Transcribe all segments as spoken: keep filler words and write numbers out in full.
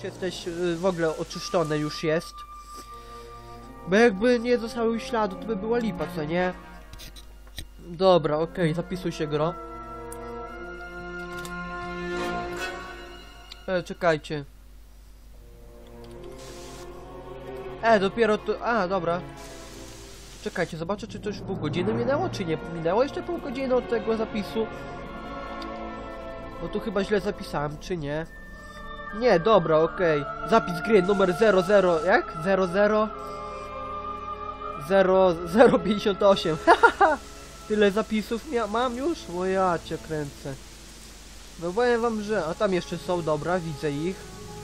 już jesteś yy, w ogóle oczyszczone już jest. Bo jakby nie zostało śladu, to by była lipa, co nie? Dobra, okej, okay, zapisuj się, gro. E, czekajcie. E, dopiero to... A, dobra. Czekajcie, zobaczę, czy to już pół godziny minęło, czy nie. Minęło jeszcze pół godziny od tego zapisu. Bo tu chyba źle zapisałem, czy nie? Nie, dobra, okej. Okay. Zapis gry numer zero zero, jak? zero zero zero zero pięćdziesiąt osiem. Hahaha! Tyle zapisów mam już? O ja cię kręcę. No powiem wam, że... A tam jeszcze są, dobra, widzę ich.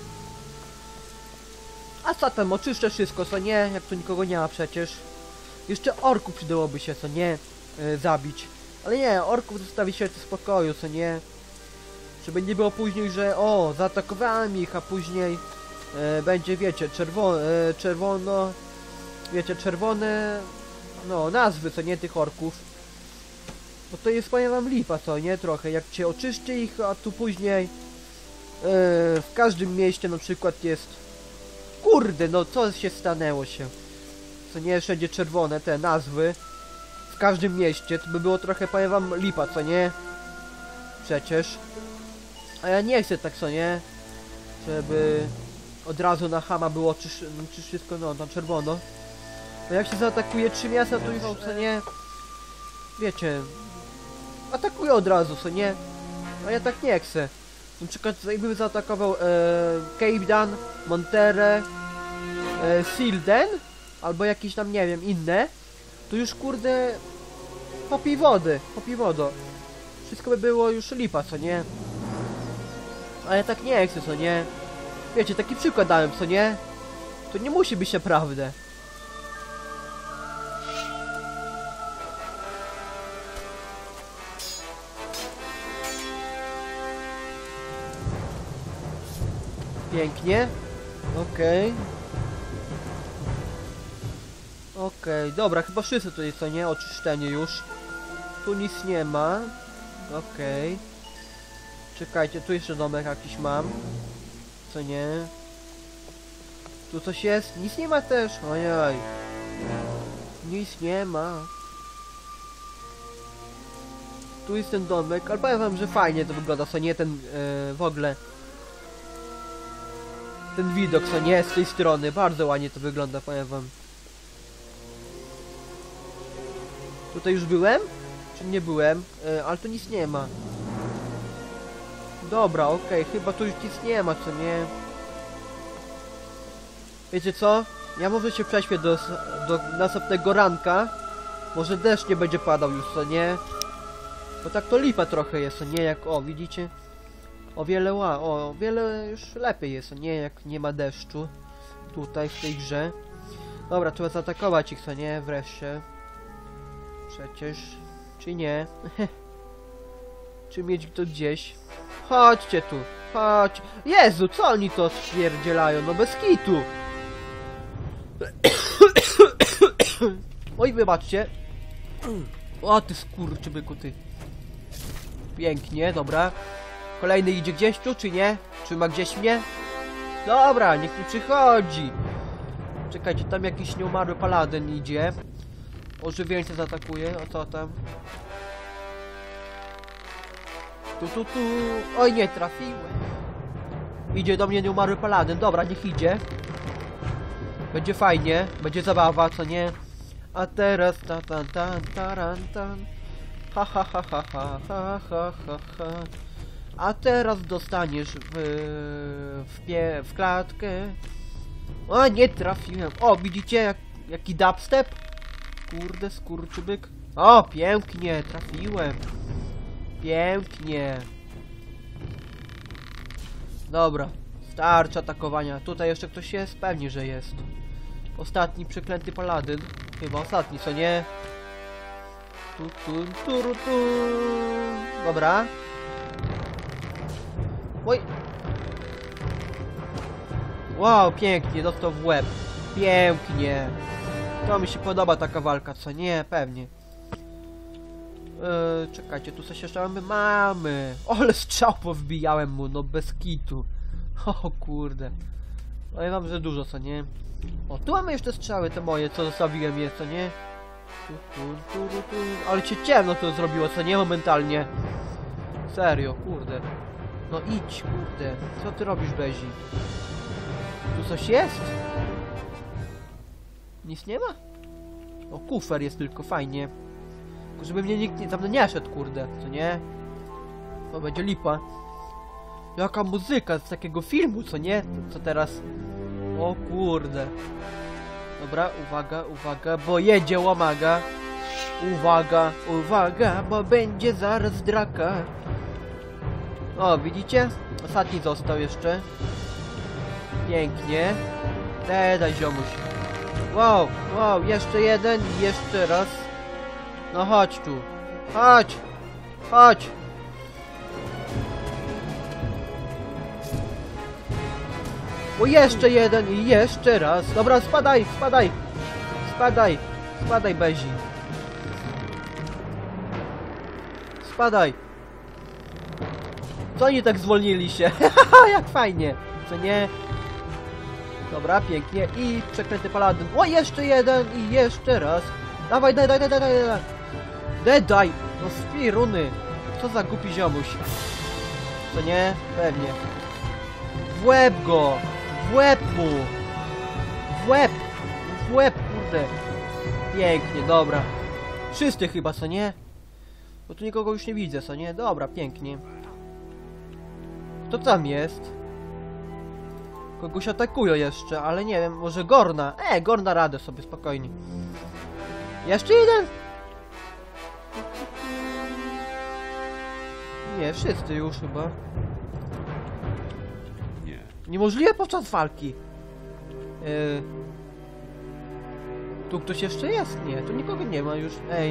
A co tam, oczyszczę wszystko, co nie? Jak tu nikogo nie ma przecież. Jeszcze orków przydałoby się, co nie? Yy, zabić. Ale nie, orków zostawi się w spokoju, co nie? Żeby nie było później, że o, zaatakowałem ich, a później yy, będzie, wiecie, czerwono, yy, czerwono... Wiecie, czerwone... No, nazwy, co nie, tych orków. Bo to jest, powiem wam, lipa, co nie? Trochę, jak cię oczyszczy ich, a tu później... Yy, w każdym mieście na przykład jest... Kurde, no co się stanęło się? Co nie, wszędzie czerwone te nazwy. W każdym mieście, to by było trochę, powiem wam, lipa, co nie? Przecież. A ja nie chcę tak, co nie? Żeby od razu na chama było, czy, czy wszystko, no, na czerwono. Bo jak się zaatakuje trzy miasta, to już, co nie? Wiecie, atakuje od razu, co nie? A ja tak nie chcę. Na przykład jakbym zaatakował e, Cape Dan, Monterey, e, Silden, albo jakieś tam, nie wiem, inne, to już kurde popij wody, popij wodo. Wszystko by było już lipa, co nie? A ja tak nie chcę, co nie? Wiecie, taki przykład dałem, co nie? To nie musi być naprawdę. Pięknie. Okej. Okay. Okej, okay. Dobra, chyba wszyscy tutaj, co nie? Oczyszczenie już. Tu nic nie ma. Okej. Okay. Czekajcie, tu jeszcze domek jakiś mam. Co nie? Tu coś jest? Nic nie ma też. Ojej. Nic nie ma. Tu jest ten domek, ale powiem wam, że fajnie to wygląda, co nie? Ten yy, w ogóle ten widok, co nie, z tej strony. Bardzo ładnie to wygląda, powiem wam. Tutaj już byłem? Czy nie byłem? Yy, ale tu nic nie ma. Dobra, okej, okay. Chyba tu już nic nie ma, co nie? Wiecie co? Ja może się prześpię do, do następnego ranka. Może deszcz nie będzie padał już, co nie? Bo tak to lipa trochę jest, co nie? Jak, o, widzicie? O wiele ła, o, wiele już lepiej jest, nie? Jak nie ma deszczu. Tutaj, w tej grze. Dobra, trzeba zaatakować ich, co nie? Wreszcie. Przecież. Czy nie? Czy mieć to gdzieś? Chodźcie tu, chodź. Jezu, co oni to stwierdzielają? No bez kitu. Oj, wybaczcie. O, ty skurczybyku, ty. Pięknie, dobra. Kolejny idzie gdzieś tu, czy nie? Czy ma gdzieś mnie? Dobra, niech mi przychodzi. Czekajcie, tam jakiś nieumarły paladyn idzie. Ożywieńce zaatakuje, o co tam? Tu, tu, tu. Oj, nie trafiłem. Idzie do mnie nieumarły paladyn. Dobra, niech idzie. Będzie fajnie, będzie zabawa, co nie? A teraz ta tan tan taran tan. Ha ha ha ha ha ha ha ha ha. A teraz dostaniesz w w, pie, w klatkę. O, nie trafiłem. O, widzicie jak, jaki dubstep? Kurde, skurczybyk. O, pięknie, trafiłem. Pięknie. Dobra, starczy atakowania. Tutaj jeszcze ktoś jest? Pewnie, że jest. Ostatni przeklęty paladyn. Chyba ostatni, co nie? Tu, tu, tu, tu, tu. Dobra. Oj. Wow, pięknie, dostał w łeb. Pięknie. To mi się podoba taka walka, co nie? Pewnie. Yy, czekajcie, tu coś jeszcze mamy? Mamy! O, ale strzał powbijałem mu, no bez kitu. O kurde. Powiem wam, że dużo, co nie? O, tu mamy jeszcze strzały te moje, co zostawiłem je, co nie? Tu, tu, tu, tu, tu. Ale cię ciemno to zrobiło, co nie? Momentalnie. Serio, kurde. No idź, kurde. Co ty robisz, Bezi? Tu coś jest? Nic nie ma? O, kufer jest tylko, fajnie. Tylko żeby mnie nikt nie, tam nie szedł, kurde, co nie? To będzie lipa. Jaka muzyka z takiego filmu, co nie? Co teraz? O kurde. Dobra, uwaga, uwaga, bo jedzie łamaga. Uwaga, uwaga, bo będzie zaraz draka. O, widzicie? Ostatni został jeszcze. Pięknie. Daj, daj, ziomuś. Wow, wow, jeszcze jeden i jeszcze raz. No chodź tu. Chodź. Chodź. O, jeszcze jeden i jeszcze raz. Dobra, spadaj, spadaj. Spadaj. Spadaj, Bezi. Spadaj. Co oni tak zwolnili się? Haha, jak fajnie. Co nie? Dobra, pięknie. I przeklęty paladyn. O, jeszcze jeden i jeszcze raz. Dawaj, daj, daj, daj, daj, daj, daj. Daj, daj. No spiruny. Co za głupi ziomuś. Co nie? Pewnie. W łeb go. W łeb mu. W łeb. W łeb, kurde. Pięknie, dobra. Wszyscy chyba, co nie? Bo tu nikogo już nie widzę, co nie? Dobra, pięknie. Kto tam jest? Kogoś atakują jeszcze, ale nie wiem, może Gorna. E, Gorna radę sobie, spokojnie. Jeszcze jeden? Nie, wszyscy już chyba. Nie. Niemożliwe podczas walki. Yy... Tu ktoś jeszcze jest? Nie, tu nikogo nie ma już. Ej.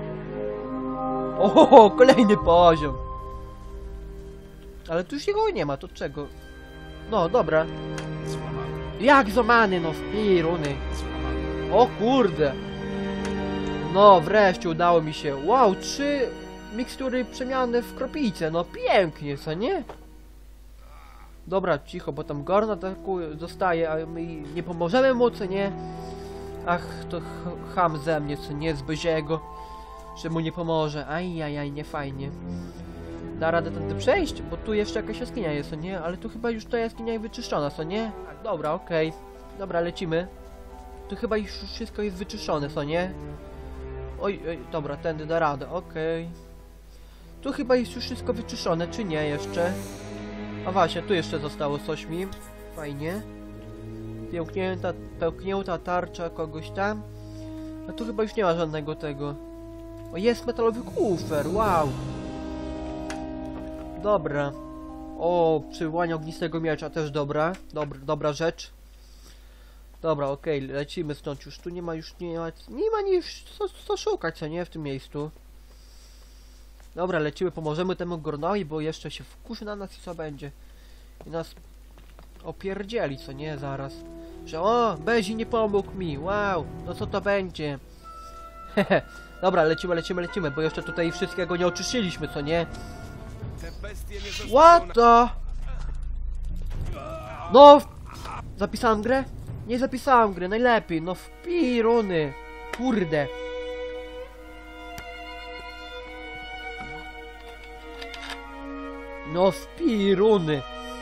Oho, kolejny poziom. Ale tu już nikogo nie ma, to czego? No, dobra. Złamany. Jak złamany, no spiruny. Złamany. O kurde. No, wreszcie udało mi się. Wow, trzy mikstury przemiany w kroplicę. No pięknie, co nie? Dobra, cicho, bo tam Gorn atakuje, zostaje, a my nie pomożemy mu, co nie? Ach, to ch cham ze mnie, co nie? Z Beziego. Że mu nie pomoże. Ajajaj, nie fajnie. Da radę tędy przejść, bo tu jeszcze jakaś jaskinia jest, co nie? Ale tu chyba już ta jaskinia jest wyczyszczona, co nie? Tak, dobra, okej. Okay. Dobra, lecimy. Tu chyba już wszystko jest wyczyszczone, co nie? Oj, oj, dobra, tędy da radę, okej. Okay. Tu chyba jest już wszystko wyczyszczone, czy nie jeszcze? A właśnie, tu jeszcze zostało coś mi. Fajnie. Pięknięta, pełknięta tarcza kogoś tam. A tu chyba już nie ma żadnego tego. O, jest metalowy kufer, wow. Dobra. O, przywołanie ognistego miecza też dobra. Dobra, dobra rzecz. Dobra, okej, okay, lecimy stąd już. Tu nie ma już, nie ma, nie ma już co, co szukać, co nie, w tym miejscu. Dobra, lecimy, pomożemy temu Gornowi, bo jeszcze się wkurzy na nas i co będzie. I nas opierdzieli, co nie, zaraz. Że o, Bezi nie pomógł mi, wow, no co to będzie? Hehe, dobra, lecimy, lecimy, lecimy, bo jeszcze tutaj wszystkiego nie oczyszczyliśmy, co nie? What the? No, zapisałem grę? Nie zapisałem gry, najlepiej, no w piruny. Kurde. No w piruny.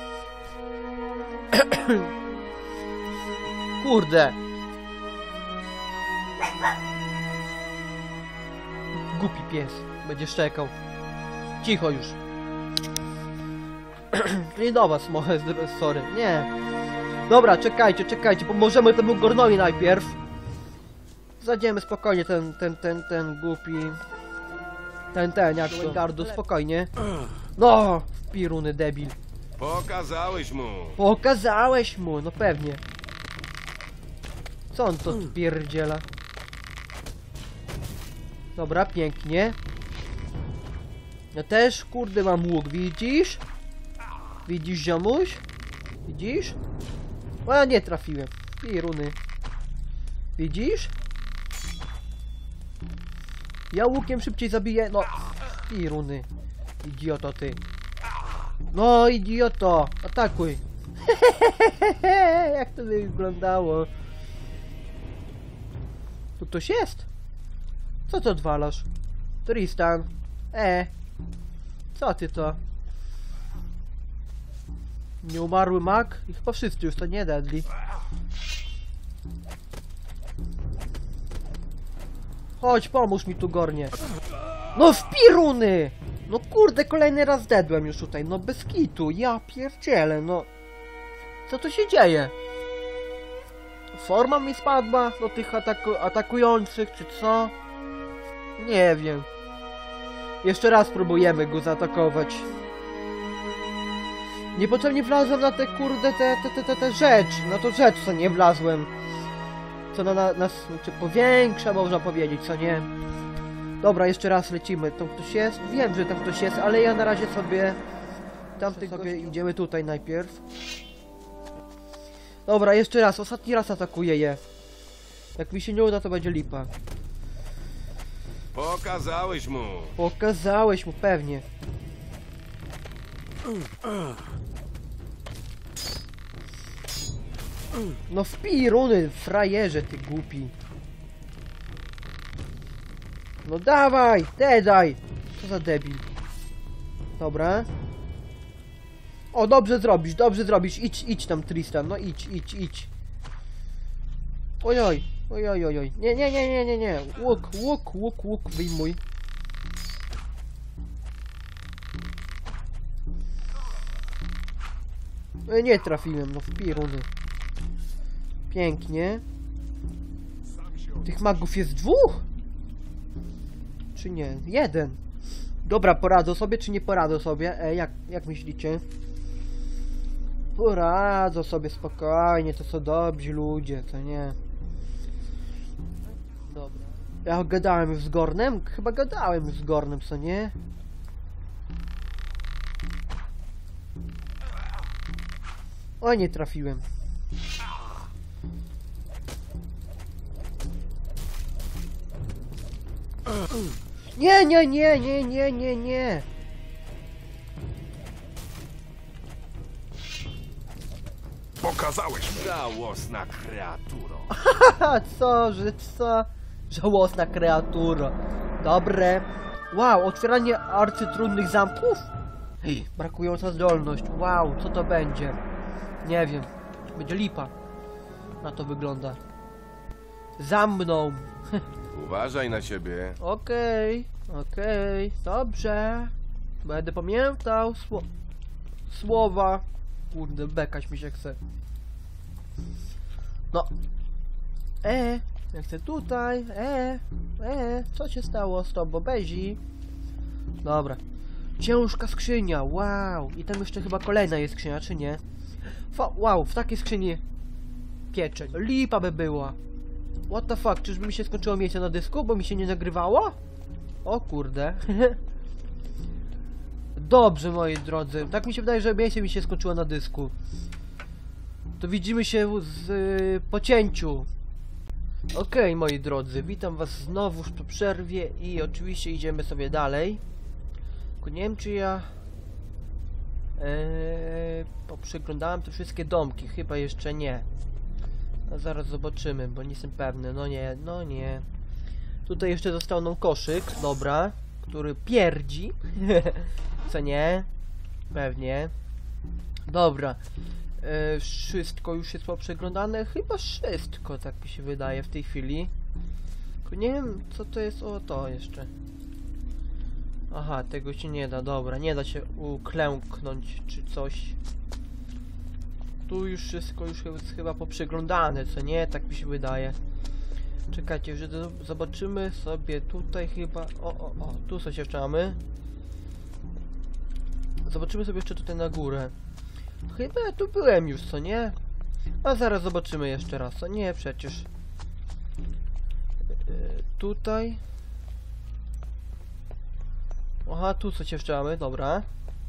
Kurde. Głupi pies. Będzie szczekał. Cicho już. To nie do was, może, sorry. Nie. Dobra, czekajcie, czekajcie. Pomożemy temu Gornowi najpierw. Zajdziemy spokojnie ten, ten, ten, ten głupi. Ten, ten, jak to? Gardu, spokojnie. No, piruny debil. Pokazałeś mu. Pokazałeś mu, no pewnie. Co on to pierdziela? Dobra, pięknie. Ja też, kurde, mam łuk, widzisz? Widzisz, ziomuś? Widzisz? O, ja nie trafiłem. Piruny. Widzisz? Ja łukiem szybciej zabiję, no. Piruny. Idioto ty. No, idioto. Atakuj. Jak to wyglądało? Tu ktoś jest? Co to odwalasz? Tristan. E. Co ty to? Nieumarły mag? I chyba wszyscy już to nie dadli. Chodź, pomóż mi tu gornie. No w piruny! No kurde, kolejny raz dedłem już tutaj. No bez kitu, ja pierdzielę, no. Co tu się dzieje? Forma mi spadła do tych ataku atakujących, czy co? Nie wiem. Jeszcze raz próbujemy go zaatakować. Niepotrzebnie wlazłem na te kurde, te, te, te, te, te rzecz. Na to rzecz, co nie wlazłem. Co na, na, nas, znaczy powiększa, można powiedzieć, co nie? Dobra, jeszcze raz lecimy. Tam ktoś jest? Wiem, że tam ktoś jest, ale ja na razie sobie... Tamtych sobie idziemy tutaj najpierw. Dobra, jeszcze raz, ostatni raz atakuję je. Jak mi się nie uda, to będzie lipa. Pokazałeś mu. Pokazałeś mu, pewnie. No wpij runy, frajerze, ty głupi. No dawaj, daj. Co za debil. Dobra. O, dobrze zrobisz, dobrze zrobisz. Idź, idź tam, Tristan, no idź, idź, idź. Ojoj, ojoj, ojoj. Nie, nie, nie, nie, nie, nie. Łuk, łuk, łuk, łuk, wyjmuj. E, nie trafiłem, no w piruny. Pięknie. Tych magów jest dwóch? Czy nie? Jeden. Dobra, poradzą sobie, czy nie poradzą sobie? E, jak, jak myślicie? Poradzą sobie spokojnie, to są dobrzy ludzie, to nie. Dobra. Ja gadałem już z Gornem? Chyba gadałem już z Gornem, co nie? O, nie trafiłem. Nie, nie, nie, nie, nie, nie, nie. Pokazałeś mu. Żałosna kreaturo. Haha, co, że co? Żałosna kreatura. Dobre. Wow, otwieranie arcytrudnych zamków? Ej, brakująca zdolność. Wow, co to będzie? Nie wiem. Będzie lipa. Na to wygląda. Za mną. Uważaj na siebie. Okej, okej, dobrze. Będę pamiętał sło słowa. Kurde, bekać mi się chce. No. E, ja chcę tutaj. E, e, co się stało z tobą, Bezi? Dobra. Ciężka skrzynia, wow. I tam jeszcze chyba kolejna jest skrzynia, czy nie? Fa wow, w takiej skrzyni pieczeń. Lipa by była. What the fuck, czyżby mi się skończyło miejsce na dysku, bo mi się nie nagrywało? O kurde. Dobrze, moi drodzy. Tak mi się wydaje, że miejsce mi się skończyło na dysku. To widzimy się z y, po cięciu. Okej, okay, moi drodzy, witam was znowu po przerwie i oczywiście idziemy sobie dalej. Tylko nie wiem, czy ja yy, poprzeglądałem te wszystkie domki. Chyba jeszcze nie. A zaraz zobaczymy, bo nie jestem pewny. No nie, no nie. Tutaj jeszcze został nam koszyk, dobra, który pierdzi. Co nie? Pewnie. Dobra. E, wszystko już jest poprzeglądane? Chyba wszystko, tak mi się wydaje w tej chwili. Tylko nie wiem, co to jest. O, to jeszcze. Aha, tego się nie da, dobra. Nie da się uklęknąć czy coś. Tu już wszystko już jest chyba poprzeglądane, co nie? Tak mi się wydaje. Czekajcie, że zobaczymy sobie tutaj chyba... O, o, o, tu coś jeszcze mamy. Zobaczymy sobie jeszcze tutaj na górę. Chyba ja tu byłem już, co nie? A zaraz zobaczymy jeszcze raz, co nie? Przecież... Yy, tutaj... Aha, tu coś jeszcze mamy, dobra.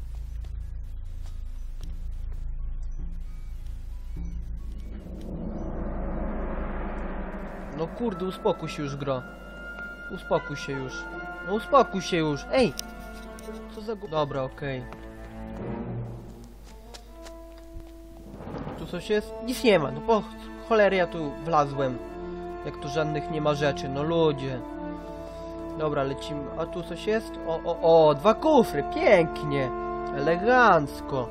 No kurde, uspokój się już, gro. Uspokój się już. No uspokój się już. Ej! Co za gu... Dobra, okej. Okay. tu coś jest? Nic nie ma, no po cholery ja tu wlazłem. Jak tu żadnych nie ma rzeczy, no ludzie. Dobra, lecimy. A tu coś jest? O, o, o, dwa kufry, pięknie. Elegancko.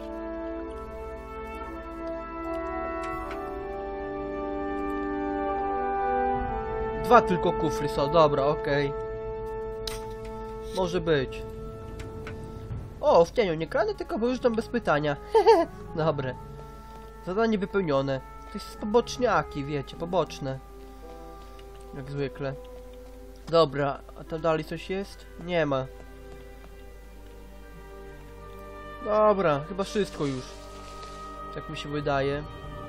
Dwa tylko kufry są, dobra, okej. Okay. Może być. O, w cieniu nie kradę, tylko wyjeżdżam bez pytania. Dobre. Zadanie wypełnione. To jest poboczniaki, wiecie, poboczne. Jak zwykle. Dobra, a tam dalej coś jest? Nie ma. Dobra, chyba wszystko już. Tak mi się wydaje.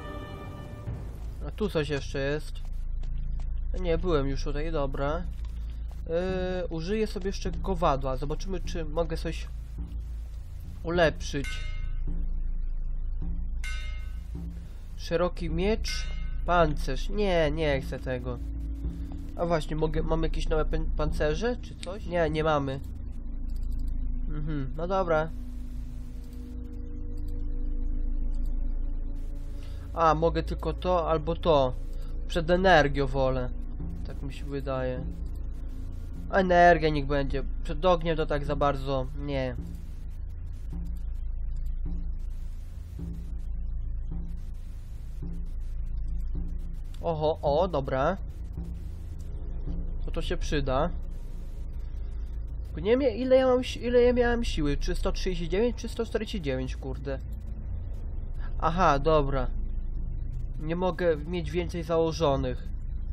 A tu coś jeszcze jest. Nie, byłem już tutaj, dobra. Yy, użyję sobie jeszcze kowadła. Zobaczymy, czy mogę coś ulepszyć. Szeroki miecz, pancerz. Nie, nie chcę tego. A właśnie, mogę, mamy jakieś nowe pancerze, czy coś? Nie, nie mamy. Mhm, no dobra. A, mogę tylko to albo to. Przed energią wolę. Tak mi się wydaje. Energia niech będzie. Przed ogniem to tak za bardzo nie. Oho, o, dobra. To to się przyda. Tylko nie wiem ile ja mam, ile ja miałem siły. Czy sto trzydzieści dziewięć, czy sto czterdzieści dziewięć, kurde. Aha, dobra. Nie mogę mieć więcej założonych.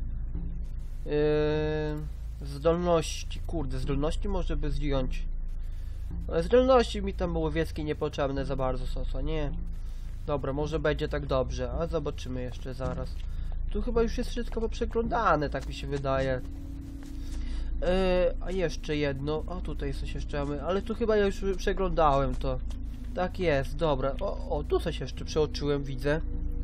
Yy, zdolności, kurde, zdolności może by zdjąć. Ale zdolności mi tam łowieckie niepotrzebne za bardzo są, co nie? Dobra, może będzie tak dobrze, a zobaczymy jeszcze zaraz. Tu chyba już jest wszystko poprzeglądane, tak mi się wydaje. Yy, a jeszcze jedno, o tutaj coś jeszcze mamy, ale tu chyba ja już przeglądałem to. Tak jest, dobra. O, o, tu coś jeszcze przeoczyłem, widzę.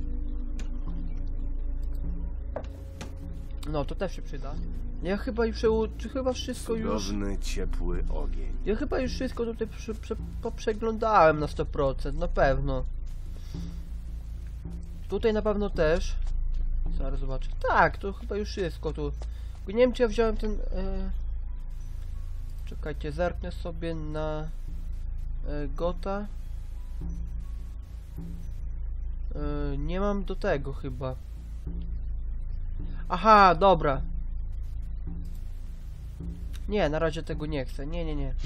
No, to też się przyda. Ja chyba już czy chyba wszystko już... Cudowny, ciepły ogień. Ja chyba już wszystko tutaj prze, prze, poprzeglądałem na sto procent, na pewno. Tutaj na pewno też. Zaraz zobaczę. Tak, to chyba już wszystko tu. Nie wiem, czy ja wziąłem ten... E... Czekajcie, zerknę sobie na... E, Gota. E, nie mam do tego chyba. Aha, dobra. Nie, na razie tego nie chcę. Nie, nie, nie.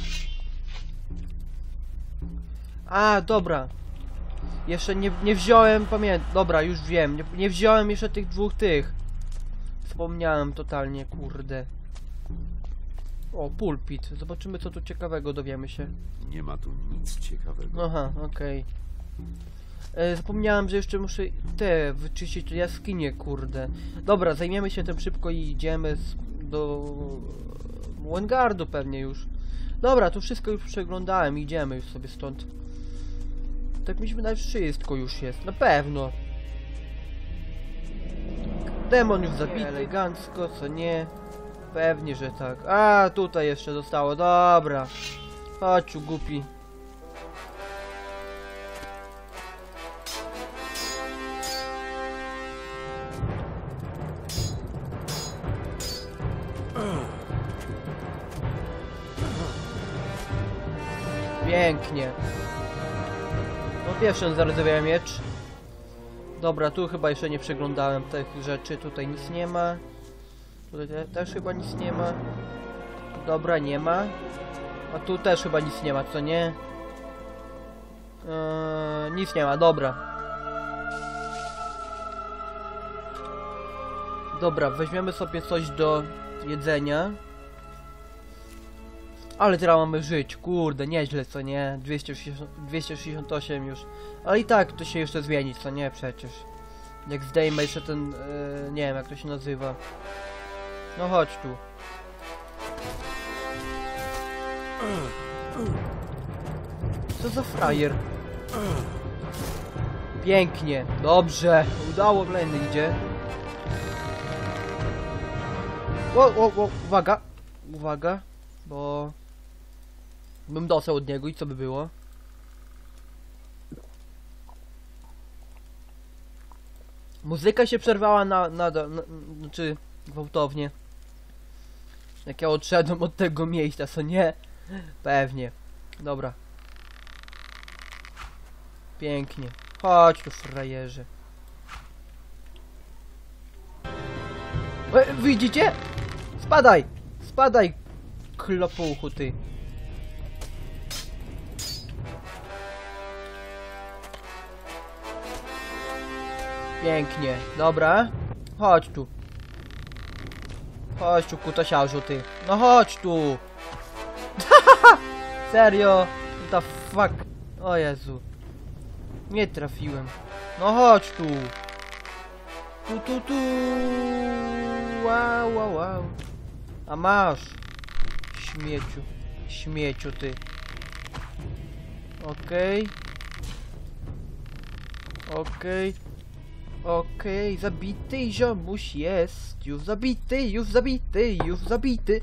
A, dobra. Jeszcze nie, nie wziąłem, pamiętam. Dobra, już wiem. Nie, nie wziąłem jeszcze tych dwóch tych. Wspomniałem totalnie, kurde. O, pulpit. Zobaczymy, co tu ciekawego dowiemy się. Nie ma tu nic ciekawego. Aha, okej. Okay. E, zapomniałem, że jeszcze muszę te wyczyścić jaskinie, kurde. Dobra, zajmiemy się tym szybko i idziemy z, do Wengardu pewnie już. Dobra, tu wszystko już przeglądałem, idziemy już sobie stąd. Tak mi się wydaje, że wszystko już jest, na pewno. Demon już zabity, elegancko, co nie? Pewnie, że tak. A, tutaj jeszcze zostało, dobra. Chodź, tu głupi. Pięknie. No pierwszy zardzewiały miecz. Dobra, tu chyba jeszcze nie przeglądałem tych rzeczy. Tutaj nic nie ma. Tutaj te, też chyba nic nie ma. Dobra, nie ma. A tu też chyba nic nie ma, co nie? Eee, nic nie ma, dobra. Dobra, weźmiemy sobie coś do jedzenia. Ale teraz mamy żyć, kurde, nieźle, co nie? dwieście sześćdziesiąt osiem już. Ale i tak to się jeszcze zmieni, co nie? Przecież. Jak zdejmę jeszcze ten... Yy, nie wiem, jak to się nazywa. No chodź tu. Co za frajer? Pięknie, dobrze. Udało, kolejny idzie. O, o, o, uwaga. Uwaga, bo... bym dostał od niego i co by było? Muzyka się przerwała na, na, na, na znaczy gwałtownie. Jak ja odszedłem od tego miejsca, co nie? Pewnie. Dobra. Pięknie. Chodź tu, frajerze. E, widzicie? Spadaj! Spadaj, klopuchu ty. Pięknie. Dobra. Chodź tu. Chodź tu, kutasiarzu ty. No chodź tu. Serio? What the fuck? O Jezu. Nie trafiłem. No chodź tu. Tu, tu, tu. Wow, wow, wow. A masz. Śmieciu. Śmieciu ty. Okej. Okay. Okej. Okay. Okej, okay, zabity ziomuś jest. Już zabity, już zabity, już zabity.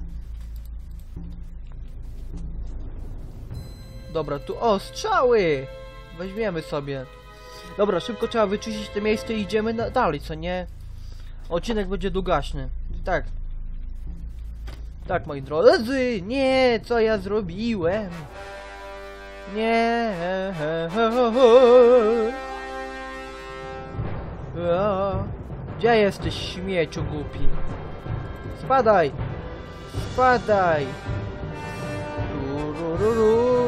Dobra, tu o, strzały! Weźmiemy sobie. Dobra, szybko trzeba wyczyścić te miejsce i idziemy na, dalej, co nie? Odcinek będzie długaśny. Tak. Tak, moi drodzy. Nie, co ja zrobiłem? Nie. He, he, he, he. O, gdzie jesteś, śmieciu głupi? Spadaj! Spadaj! Rurururu.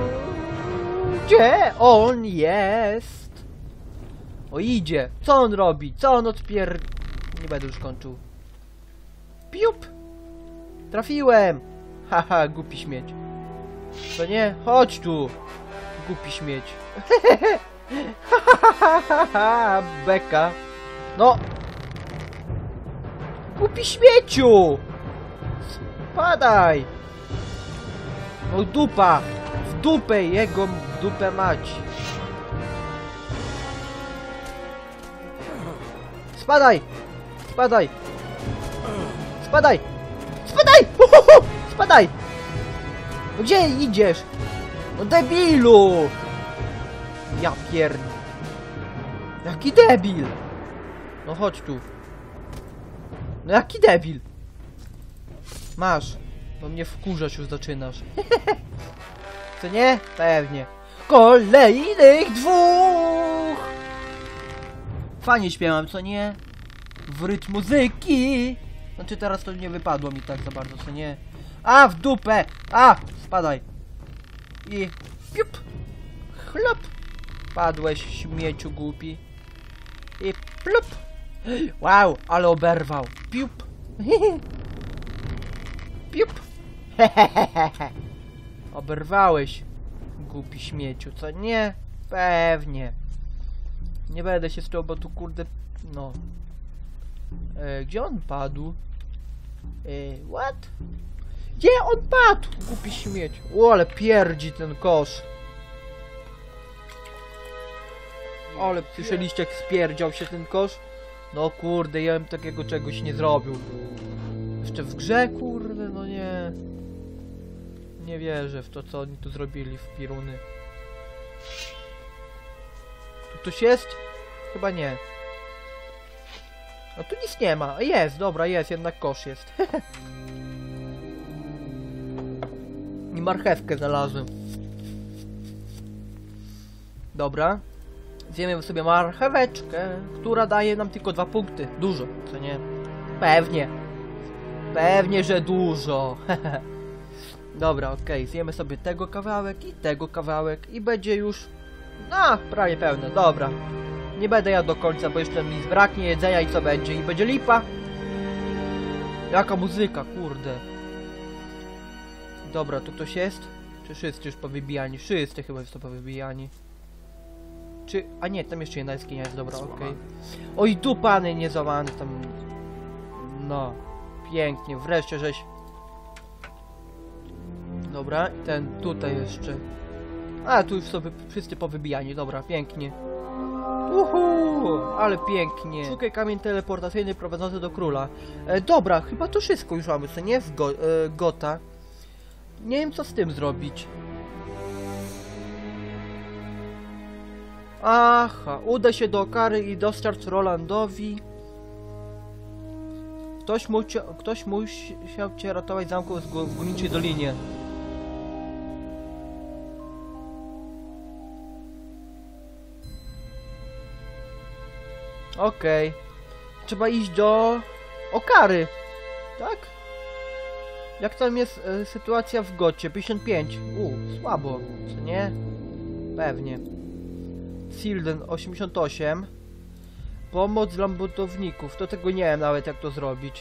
Gdzie on jest? O, idzie! Co on robi? Co on odpier... Nie będę już kończył. Piup! Trafiłem! Haha, głupi śmieć. To nie? Chodź tu! Głupi śmieć. Hahaha, beka. No! Głupi śmieciu! Spadaj! No dupa! W dupę jego dupę mać! Spadaj! Spadaj! Spadaj! Spadaj! Uhuhu! Spadaj! No gdzie idziesz? No debilu! Ja pierd... Jaki debil! No chodź tu. No jaki debil! Masz. Bo mnie wkurzać już zaczynasz. Co nie? Pewnie. Kolejnych dwóch! Fajnie śpiewam, co nie? W rytm muzyki! Znaczy teraz to nie wypadło mi tak za bardzo, co nie? A, w dupę! A! Spadaj! I... Piup! Chlop! Padłeś, śmieciu głupi. I plup! Wow, ale oberwał. Piup! Piup! Oberwałeś, głupi śmieciu, co nie? Pewnie. Nie będę się z bo tu kurde... No. E, gdzie on padł? E, what? Gdzie on padł? Głupi śmieciu. O, ale pierdzi ten kosz. Ale słyszeliście, jak spierdział się ten kosz? No kurde, ja bym takiego czegoś nie zrobił. Jeszcze w grze, kurde, no nie. Nie wierzę w to, co oni tu zrobili w piruny. Tu ktoś jest? Chyba nie. No tu nic nie ma. Jest, dobra, jest, jednak kosz jest. I marchewkę znalazłem. Dobra. Zjemy sobie marcheweczkę, która daje nam tylko dwa punkty. Dużo, co nie? Pewnie. Pewnie, że dużo. Dobra, okej. Okay. Zjemy sobie tego kawałek i tego kawałek i będzie już... No, prawie pełne. Dobra. Nie będę jadł do końca, bo jeszcze mi zbraknie jedzenia i co będzie? I będzie lipa. Jaka muzyka, kurde. Dobra, tu ktoś jest? Czy wszyscy już powybijani? Wszyscy chyba już to powybijani. Czy... A nie, tam jeszcze jedna jaskinia jest, dobra, okej. Okay. Oj, tu pany niezłamany tam... No. Pięknie, wreszcie żeś... Dobra, ten tutaj jeszcze... A, tu już sobie wszyscy powybijani, dobra, pięknie. Uhu, ale pięknie. Szukaj kamień teleportacyjny prowadzący do króla. E, dobra, chyba to wszystko już mamy, co nie? Z go, e, Gota. Nie wiem, co z tym zrobić. Aha, uda się do Okary i dostarcz Rolandowi. Ktoś, mu, ktoś musiał cię ratować z zamku w górniczej dolinie. Okej. Okay. Trzeba iść do Okary. Tak? Jak tam jest e, sytuacja w Gocie? pięćdziesiąt pięć. U, słabo. Co nie? Pewnie. Silden osiemdziesiąt osiem. Pomoc dla budowników. To tego nie wiem nawet jak to zrobić.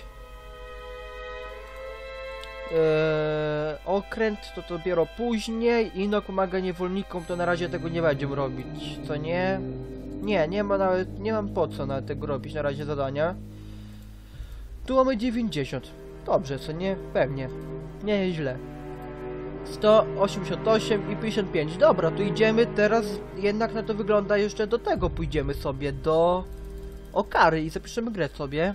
Eee, okręt to, to dopiero później. Ino pomaga niewolnikom, to na razie tego nie będziemy robić. Co nie? Nie, nie ma nawet, nie mam po co nawet tego robić na razie zadania. Tu mamy dziewięćdziesiąt. Dobrze, co nie? Pewnie. Nie źle. sto osiemdziesiąt osiem i pięćdziesiąt pięć. Dobra, tu idziemy teraz, jednak na to wygląda jeszcze do tego pójdziemy sobie, do Okary i zapiszemy grę sobie.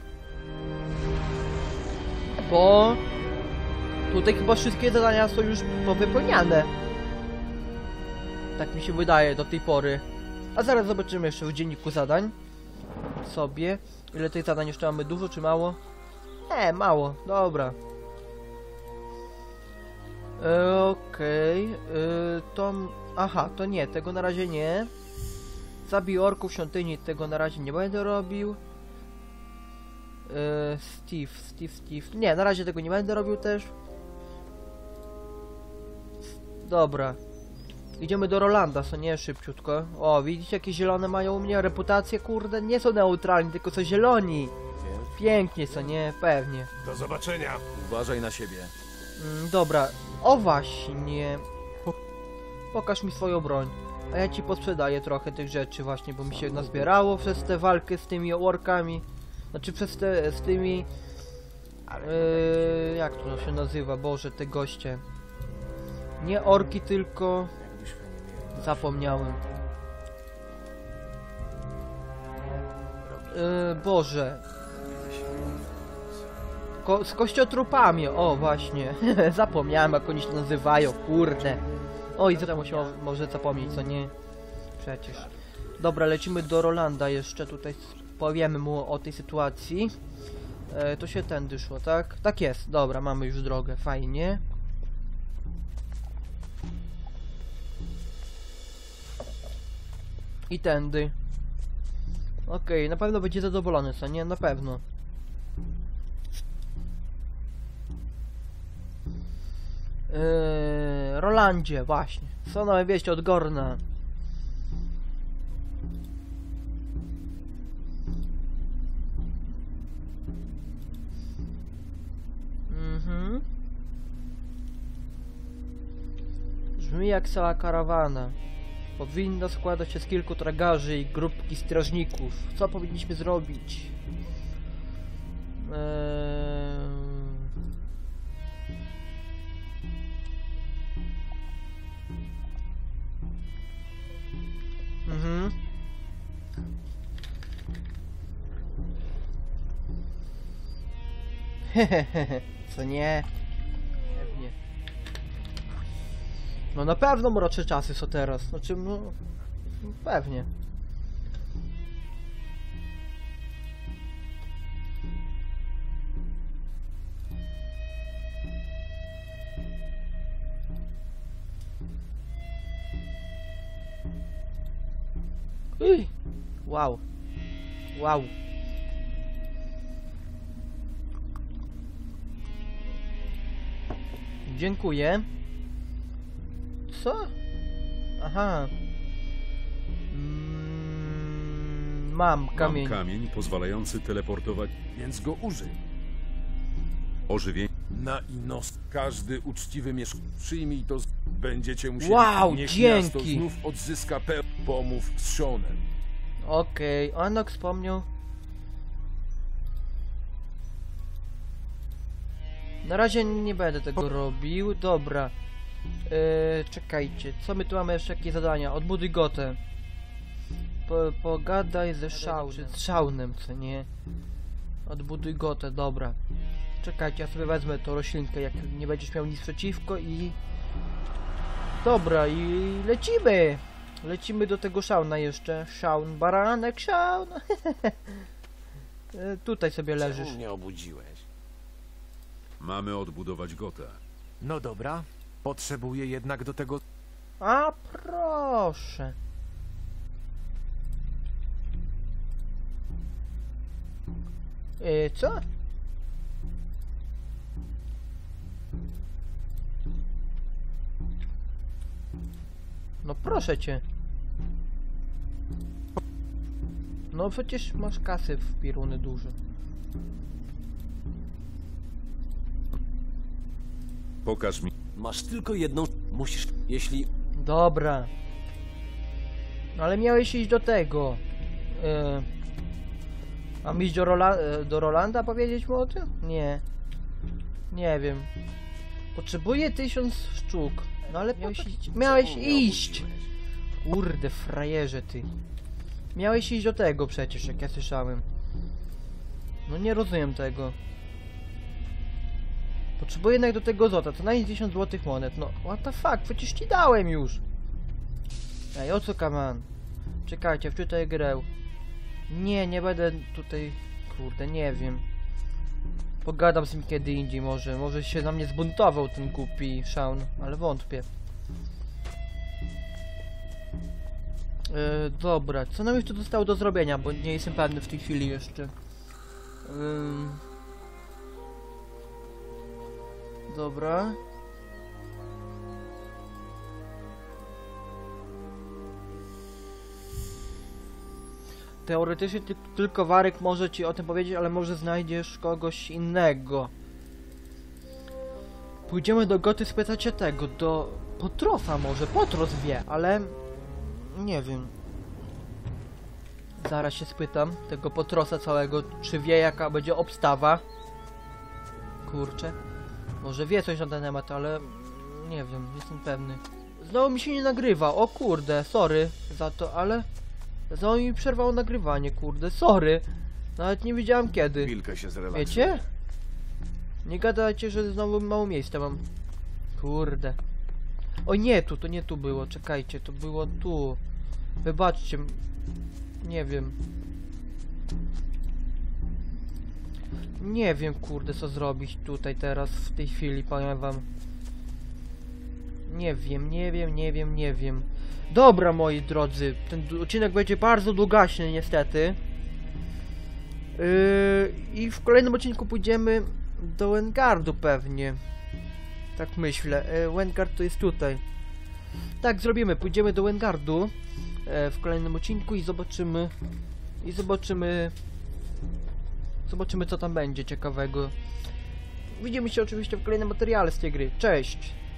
Bo tutaj chyba wszystkie zadania są już powypełniane. Tak mi się wydaje do tej pory. A zaraz zobaczymy jeszcze w dzienniku zadań sobie. Ile tych zadań jeszcze mamy? Dużo czy mało? Nie, mało. Dobra. E, Okej. Okay. E, to... Aha, to nie. Tego na razie nie. Zabij orków w świątyni. Tego na razie nie będę robił. E, Steve, Steve, Steve. Nie, na razie tego nie będę robił też. Dobra. Idziemy do Rolanda, co nie? Szybciutko. O, widzicie jakie zielone mają u mnie reputację? Kurde, nie są neutralni, tylko są zieloni. Pięknie, co nie? Pewnie. Do zobaczenia. Uważaj na siebie. Mm, dobra. O właśnie. Po pokaż mi swoją broń. A ja ci posprzedaję trochę tych rzeczy właśnie, bo mi się nazbierało przez tę walkę z tymi orkami. Znaczy przez te, z tymi... Yy, jak to się nazywa? Boże, te goście. Nie orki, tylko... Zapomniałem. Yy, Boże. Ko z kościotrupami, o właśnie. Zapomniałem jak oni się nazywają, kurde. Oj, za temu się mo może zapomnieć, co nie? Przecież. Dobra, lecimy do Rolanda jeszcze, tutaj powiemy mu o tej sytuacji. E, to się tędy szło, tak? Tak jest, dobra, mamy już drogę, fajnie. I tędy. Okej, okay, na pewno będzie zadowolony, co nie? Na pewno. Yy, Rolandzie, właśnie. Co nowe wieści od Gorna? Mhm. Brzmi jak cała karawana. Powinno składać się z kilku tragarzy i grupki strażników. Co powinniśmy zrobić? Eee... Mhm. Hehehe, co nie? Pewnie. No na pewno mrocze czasy są teraz. Znaczy, no... Pewnie. Uj. Wow. Wow. Dziękuję. Co? Aha. Mm, mam kamień. Mam kamień pozwalający teleportować, Więc go użyj. ożywienie. Na Inos. Każdy uczciwy mieszkańc. Przyjmij to. Z... Będziecie musieli. Wow, Niech dzięki. miasto znów odzyska peł. Pomów z Seanem. Okej, okay. Anok wspomniał. Na razie nie będę tego robił. Dobra. Yy, czekajcie, co my tu mamy jeszcze? Jakie zadania? Odbuduj Gotę. Po, pogadaj ze Shaunem. Z Shaunem, co nie? Odbuduj Gotę, dobra. Czekajcie, ja sobie wezmę tą roślinkę, jak nie będziesz miał nic przeciwko i... Dobra, i lecimy! Lecimy do tego Shauna jeszcze. Shaun, baranek, Shaun. E, Tutaj sobie leżysz. Czemu mnie obudziłeś? Mamy odbudować Gotę. No dobra, potrzebuję jednak do tego... A proszę. E, co? No proszę cię. No przecież masz kasy w pieruny dużo. Pokaż mi. Masz tylko jedną... Musisz... Jeśli... Dobra. No ale miałeś iść do tego. Yy. Mam iść do, Rola e, do Rolanda powiedzieć mu o tym? Nie. Nie wiem. Potrzebuję tysiąc sztuk. No ale miałeś iść. Miałeś Czemu mnie iść! obudziłeś? Kurde, frajerze ty. Miałeś iść do tego przecież, jak ja słyszałem. No nie rozumiem tego. Potrzebuję jednak do tego złota, co najmniej tysiąc złotych monet. No, what the fuck, przecież ci dałem już. Ej, o co kaman? Czekajcie, wczytaj grę. Nie, nie będę tutaj... Kurde, nie wiem. Pogadam z nim kiedy indziej może. Może się na mnie zbuntował ten głupi Shaun, ale wątpię. Yy, dobra, co nam jeszcze zostało do zrobienia, bo nie jestem pewny w tej chwili jeszcze. Yy... Dobra. Teoretycznie ty, tylko Warek może ci o tym powiedzieć, ale może znajdziesz kogoś innego. Pójdziemy do Goty spytać się tego, do Potrosa może, Potros wie, ale nie wiem. Zaraz się spytam tego Potrosa całego, czy wie jaka będzie obstawa. Kurczę. Może wie coś na ten temat, ale nie wiem, nie jestem pewny. Znowu mi się nie nagrywa, o kurde, sorry za to, ale znowu mi przerwało nagrywanie, kurde, sorry. Nawet nie wiedziałem kiedy. Chwilkę się zrelaksuj. Wiecie? Nie gadajcie, że znowu mało miejsca mam. Kurde. O nie, tu, to nie tu było, czekajcie, to było tu. Wybaczcie. Nie wiem. Nie wiem, kurde, co zrobić tutaj teraz, w tej chwili, powiem wam. Nie wiem, nie wiem, nie wiem, nie wiem. Dobra, moi drodzy, ten odcinek będzie bardzo długaśny, niestety. Yy, I w kolejnym odcinku pójdziemy do Wengardu pewnie. Tak myślę. Yy, Wengard to jest tutaj. Tak zrobimy, pójdziemy do Wengardu yy, w kolejnym odcinku i zobaczymy. I zobaczymy. Zobaczymy co tam będzie ciekawego. Widzimy się oczywiście w kolejnym materiale z tej gry. Cześć!